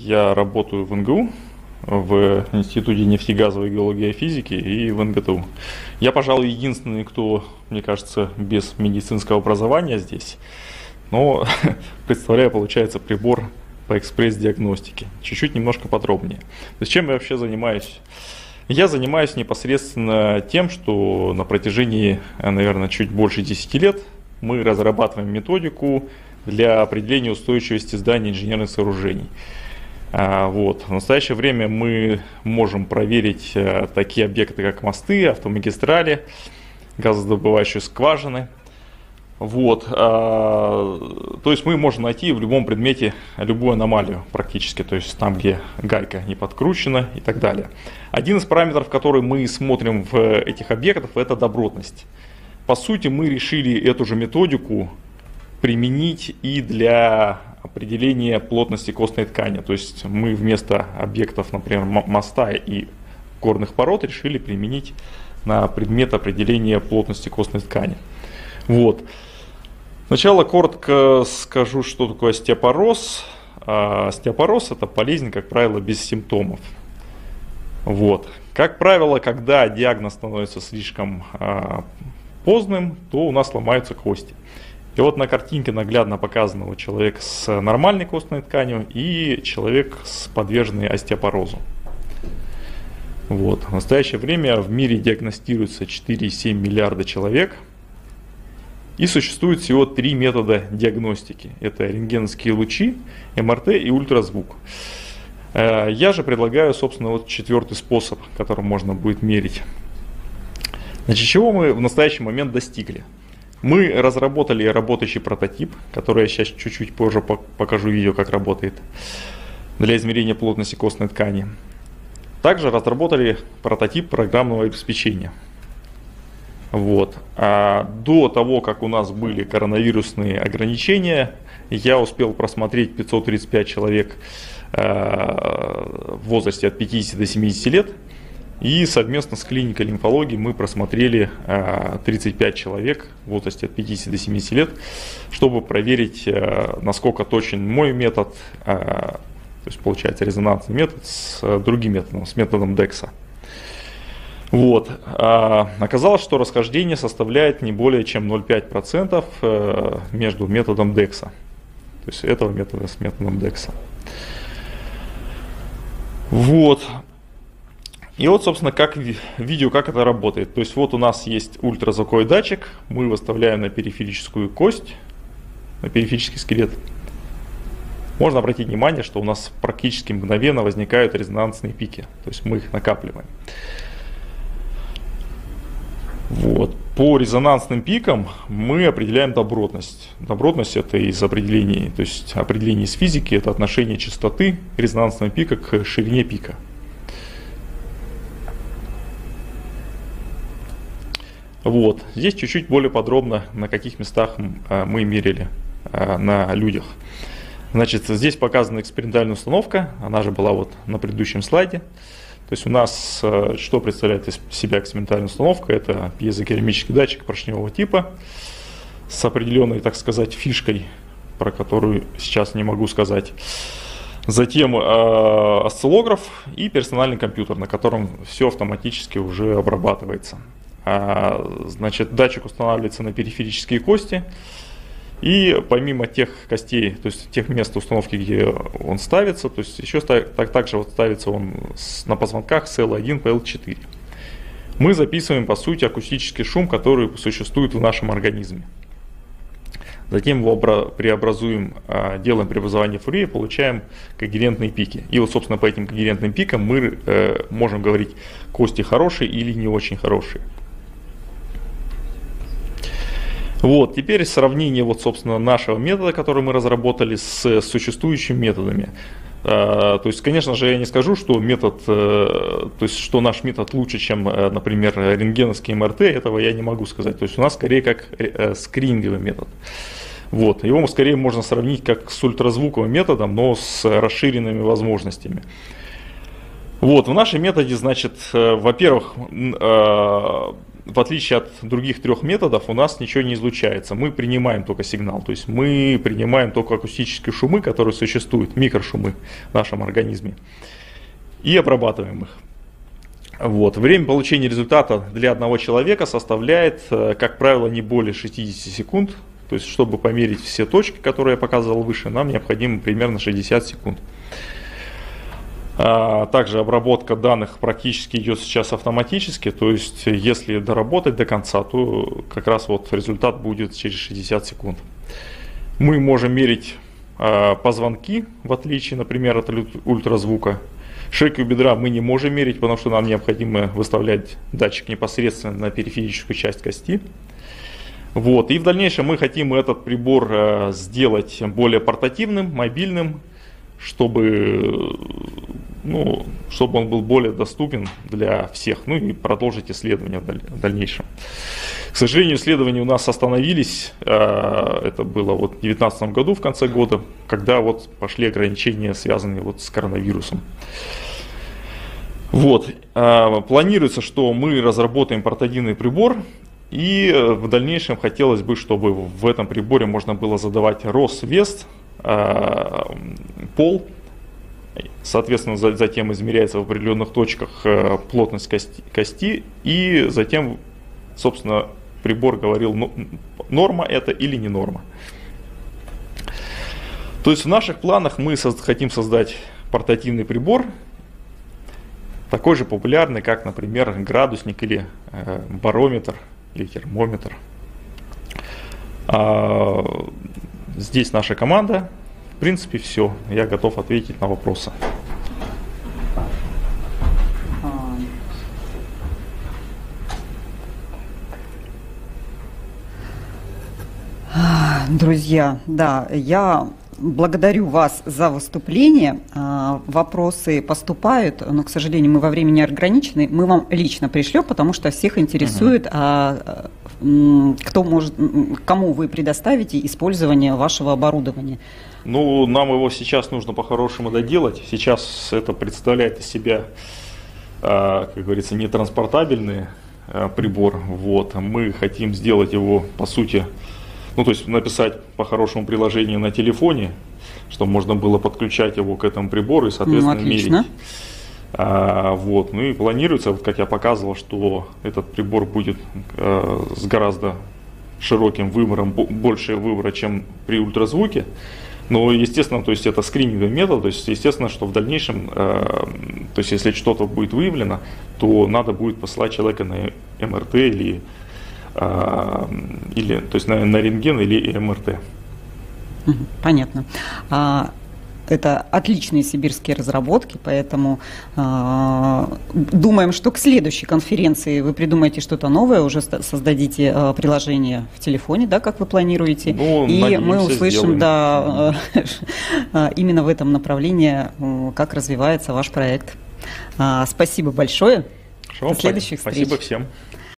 Я работаю в НГУ, в Институте нефтегазовой геологии и физики и в НГТУ. Я, пожалуй, единственный, кто, мне кажется, без медицинского образования здесь, но представляю, получается, прибор по экспресс-диагностике. Чуть-чуть немножко подробнее. То есть чем я вообще занимаюсь? Я занимаюсь непосредственно тем, что на протяжении, наверное, чуть больше 10 лет мы разрабатываем методику для определения устойчивости зданий и инженерных сооружений. В настоящее время мы можем проверить такие объекты, как мосты, автомагистрали, газодобывающие скважины. То есть мы можем найти в любом предмете любую аномалию практически, то есть там, где гайка не подкручена и так далее. Один из параметров, который мы смотрим в этих объектах, это добротность. По сути, мы решили эту же методику применить и для определения плотности костной ткани. То есть мы вместо объектов, например, моста и горных пород решили применить на предмет определения плотности костной ткани. Сначала коротко скажу, что такое остеопороз. Остеопороз – это болезнь, как правило, без симптомов. Как правило, когда диагноз становится слишком поздным, то у нас ломаются кости. И на картинке наглядно показано человек с нормальной костной тканью и человек с подверженной остеопорозу. В настоящее время в мире диагностируется 4,7 миллиарда человек. И существует всего 3 метода диагностики. Это рентгеновские лучи, МРТ и ультразвук. Я же предлагаю, собственно, 4-й способ, которым можно будет мерить. Чего мы в настоящий момент достигли? Мы разработали работающий прототип, который я сейчас чуть-чуть позже покажу видео, как работает, для измерения плотности костной ткани. Также разработали прототип программного обеспечения. До того, как у нас были коронавирусные ограничения, я успел просмотреть 535 человек в возрасте от 50 до 70 лет. И совместно с клиникой лимфологии мы просмотрели 35 человек в возрасте от 50 до 70 лет, чтобы проверить, насколько точен мой метод, то есть получается резонансный метод с другим методом, с методом DEXA. Оказалось, что расхождение составляет не более чем 0,5% между методом DEXA, то есть этого метода с методом DEXA. И собственно, как видео, как это работает. То есть у нас есть ультразвуковой датчик, мы выставляем на периферическую кость, на периферический скелет. Можно обратить внимание, что у нас практически мгновенно возникают резонансные пики, то есть мы их накапливаем. По резонансным пикам мы определяем добротность. Добротность это из определений, то есть определение из физики, это отношение частоты резонансного пика к ширине пика. Здесь чуть-чуть более подробно, на каких местах мы мерили на людях. Здесь показана экспериментальная установка, она же была на предыдущем слайде. То есть у нас что представляет из себя экспериментальная установка? Это пьезокерамический датчик поршневого типа с определенной, так сказать, фишкой, про которую сейчас не могу сказать. Затем осциллограф и персональный компьютер, на котором все автоматически уже обрабатывается. Датчик устанавливается на периферические кости. И помимо тех костей, то есть тех мест установки, где он ставится, то есть еще также ставится он на позвонках с L1 по L4. Мы записываем, по сути, акустический шум, который существует в нашем организме. Затем его преобразуем, делаем преобразование Фурье, получаем когерентные пики. И собственно, по этим когерентным пикам мы можем говорить, кости хорошие или не очень хорошие. Теперь сравнение собственно, нашего метода, который мы разработали, с существующими методами. То есть, конечно же, я не скажу, что что наш метод лучше, чем, например, рентгеновский МРТ, этого я не могу сказать. То есть у нас скорее как скрининговый метод. Его скорее можно сравнить как с ультразвуковым методом, но с расширенными возможностями. В нашем методе, во-первых, в отличие от других 3 методов, у нас ничего не излучается. Мы принимаем только сигнал, то есть мы принимаем только акустические шумы, которые существуют, микрошумы в нашем организме, и обрабатываем их. Вот. Время получения результата для одного человека составляет, как правило, не более 60 секунд. То есть, чтобы померить все точки, которые я показывал выше, нам необходимо примерно 60 секунд. Также обработка данных практически идет сейчас автоматически. То есть, если доработать до конца, то как раз вот результат будет через 60 секунд. Мы можем мерить позвонки, в отличие, например, от ультразвука. Шейку бедра мы не можем мерить, потому что нам необходимо выставлять датчик непосредственно на периферическую часть кости. Вот. И в дальнейшем мы хотим этот прибор сделать более портативным, мобильным, чтобы он был более доступен для всех, ну и продолжить исследования в дальнейшем. К сожалению, исследования у нас остановились, это было вот в 2019 году, в конце года, когда вот пошли ограничения, связанные вот с коронавирусом. Вот. Планируется, что мы разработаем портативный прибор, и в дальнейшем хотелось бы, чтобы в этом приборе можно было задавать рост, вес, пол. Соответственно, затем измеряется в определенных точках плотность кости, и затем, собственно, прибор говорил, норма это или не норма. То есть в наших планах мы хотим создать портативный прибор, такой же популярный, как, например, градусник или барометр или термометр. Здесь наша команда. В принципе, все. Я готов ответить на вопросы. Друзья, да, я благодарю вас за выступление. Вопросы поступают, но, к сожалению, мы во времени не ограничены. Мы вам лично пришлем, потому что всех интересует, кому вы предоставите использование вашего оборудования. Ну, нам его сейчас нужно по-хорошему доделать. Сейчас это представляет из себя, как говорится, нетранспортабельный прибор. Вот. Мы хотим сделать его, по сути, то есть написать по-хорошему приложение на телефоне, чтобы можно было подключать его к этому прибору и, соответственно, мерить. Вот. Ну и планируется, как я показывал, что этот прибор будет с гораздо широким выбором, больше выбора, чем при ультразвуке. Но, естественно, то есть это скрининговый метод, то есть, естественно, что в дальнейшем, то есть если что-то будет выявлено, то надо будет посылать человека на МРТ или то есть на рентген или МРТ. Понятно. Это отличные сибирские разработки, поэтому думаем, что к следующей конференции вы придумаете что-то новое, уже создадите приложение в телефоне, да, как вы планируете, и надеемся, мы услышим, да, именно в этом направлении, как развивается ваш проект. Спасибо большое. Хорошо, до следующих встреч. Спасибо всем.